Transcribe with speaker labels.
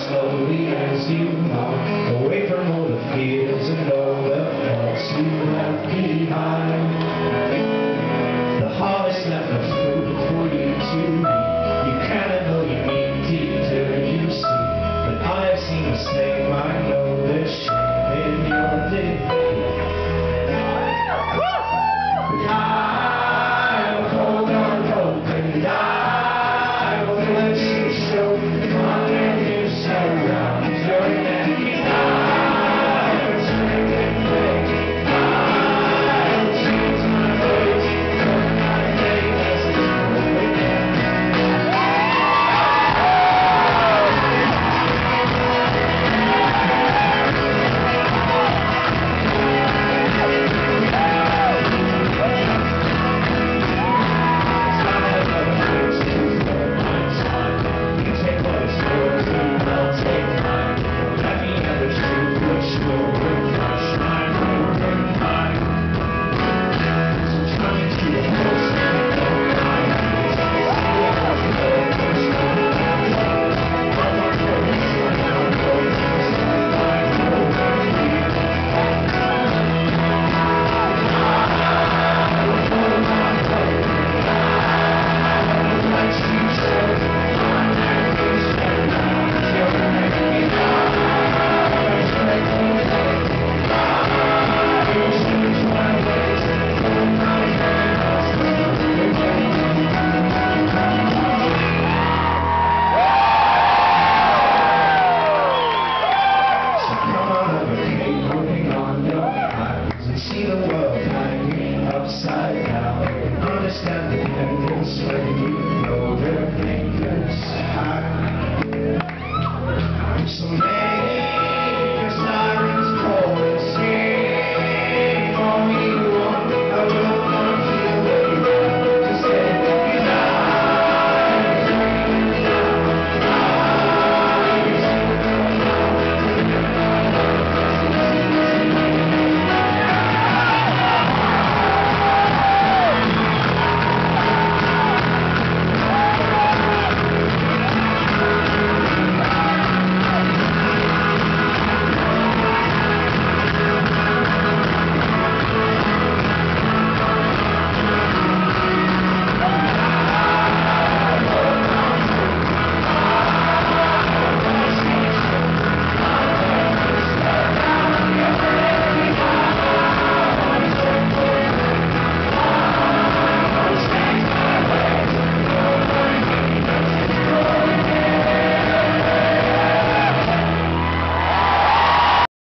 Speaker 1: slowly as you walk away from all the fears and all the faults you left behind. The harvest left no fruit for you to eat. You kinda know you need deeper, you see. But I have seen the same, I know there's shame in your defeat. But I will hold on hope, and I will let you show. Come on and you surround your neck. I will turn and break. I will change my ways. Turn my faith as it's broken. See the world hanging upside down. Understand the pendants when you know their fingers high. So